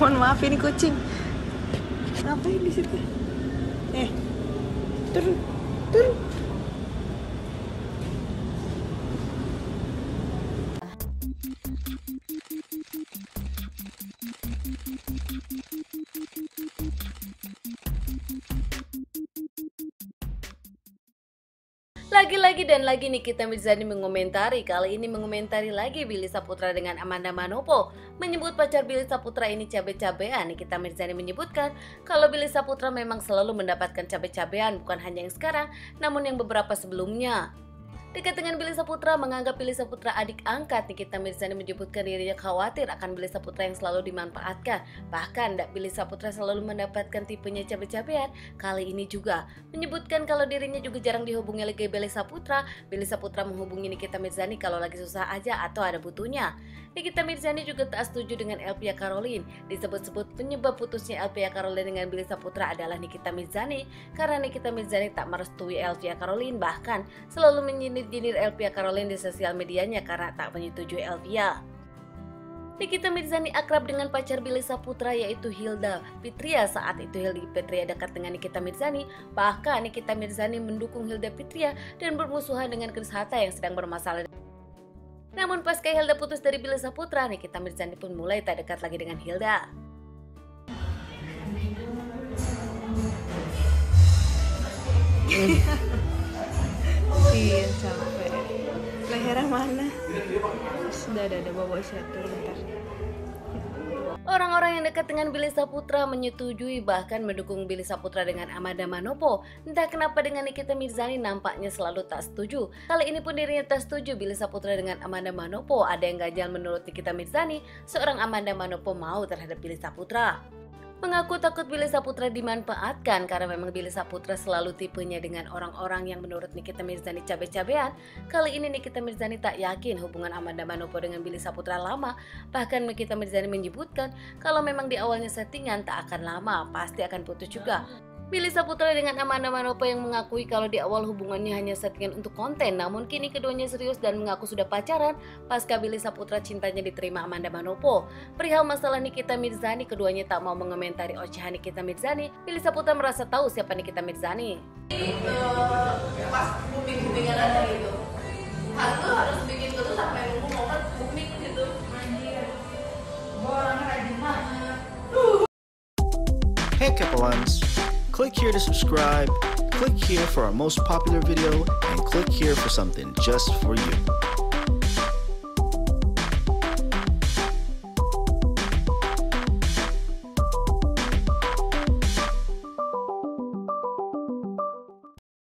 Mohon maaf, ini kucing. Ngapain di situ? Turun, turun. Lagi-lagi dan lagi Nikita Mirzani mengomentari, kali ini mengomentari lagi Billy Saputra dengan Amanda Manopo. Menyebut pacar Billy Saputra ini cabe-cabean, Nikita Mirzani menyebutkan kalau Billy Saputra memang selalu mendapatkan cabe-cabean, bukan hanya yang sekarang, namun yang beberapa sebelumnya. Dekat dengan Billy Saputra, menganggap Billy Saputra adik angkat, Nikita Mirzani menyebutkan dirinya khawatir akan Billy Saputra yang selalu dimanfaatkan. Bahkan Billy Saputra selalu mendapatkan tipenya cabe-cabean. Kali ini juga menyebutkan kalau dirinya juga jarang dihubungi oleh Billy Saputra. Billy Saputra menghubungi Nikita Mirzani kalau lagi susah aja atau ada butuhnya. Nikita Mirzani juga tak setuju dengan Elvia Karolin. Disebut-sebut penyebab putusnya Elvia Karolin dengan Billy Saputra adalah Nikita Mirzani, karena Nikita Mirzani tak merestui Elvia Karolin, bahkan selalu menyindir Elvia Karolin di sosial medianya karena tak menyetujui Elvia. Nikita Mirzani akrab dengan pacar Billy Saputra yaitu Hilda Fitria. Saat itu Hilda Fitria dekat dengan Nikita Mirzani, bahkan Nikita Mirzani mendukung Hilda Fitria dan bermusuhan dengan Chris Hatta yang sedang bermasalah. Namun pasca Hilda putus dari Billy Saputra, Nikita Mirzani pun mulai tak dekat lagi dengan Hilda. Iya, capek. Lehernya mana? Sudah ada bawa satu bentar. Orang-orang yang dekat dengan Billy Saputra menyetujui bahkan mendukung Billy Saputra dengan Amanda Manopo. Entah kenapa dengan Nikita Mirzani nampaknya selalu tak setuju. Kali ini pun dirinya tak setuju Billy Saputra dengan Amanda Manopo. Ada yang ganjal menurut Nikita Mirzani, seorang Amanda Manopo mau terhadap Billy Saputra. Mengaku takut Billy Saputra dimanfaatkan karena memang Billy Saputra selalu tipenya dengan orang-orang yang menurut Nikita Mirzani cabe-cabean. Kali ini Nikita Mirzani tak yakin hubungan Amanda Manopo dengan Billy Saputra lama. Bahkan Nikita Mirzani menyebutkan kalau memang di awalnya settingan tak akan lama, pasti akan putus juga. Billy Saputra dengan Amanda Manopo yang mengakui kalau di awal hubungannya hanya settingan untuk konten, namun kini keduanya serius dan mengaku sudah pacaran pasca Billy Saputra cintanya diterima Amanda Manopo. Perihal masalah Nikita Mirzani, keduanya tak mau mengomentari ocehan Nikita Mirzani. Billy Saputra merasa tahu siapa Nikita Mirzani. Pas booming-boomingan aja gitu, harus bikin terus sampai nunggu momen booming gitu. Anjir, gue orangnya rajin banget. Hey Kepalans, click here to subscribe, click here for our most popular video, and click here for something just for you.